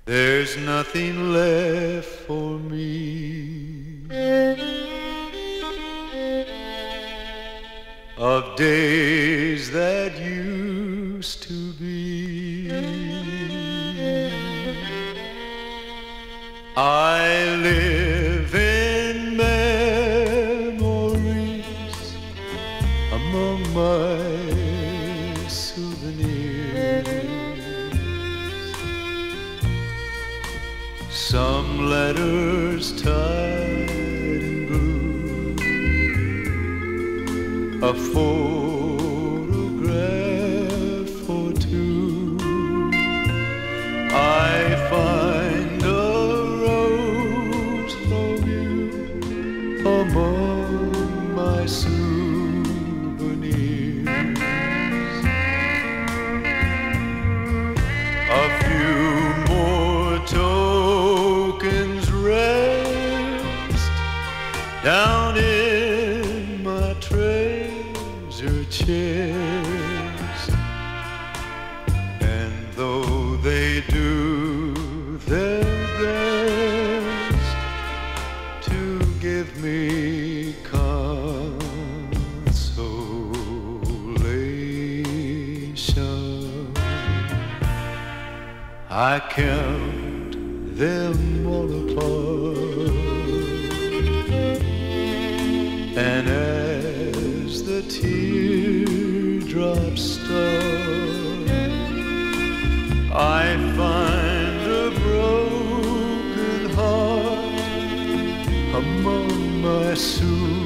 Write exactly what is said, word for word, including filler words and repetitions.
There's nothing left for me of days that used to be. I live in memories among my souvenirs. Some letters tied in blue, a photograph or two. I find a rose for you among my souvenirs. A few more tokens rest down in my treasure chest, and though they do their best to give me consolation, I count them all apart, and as the teardrops start, I find a broken heart among my souvenirs.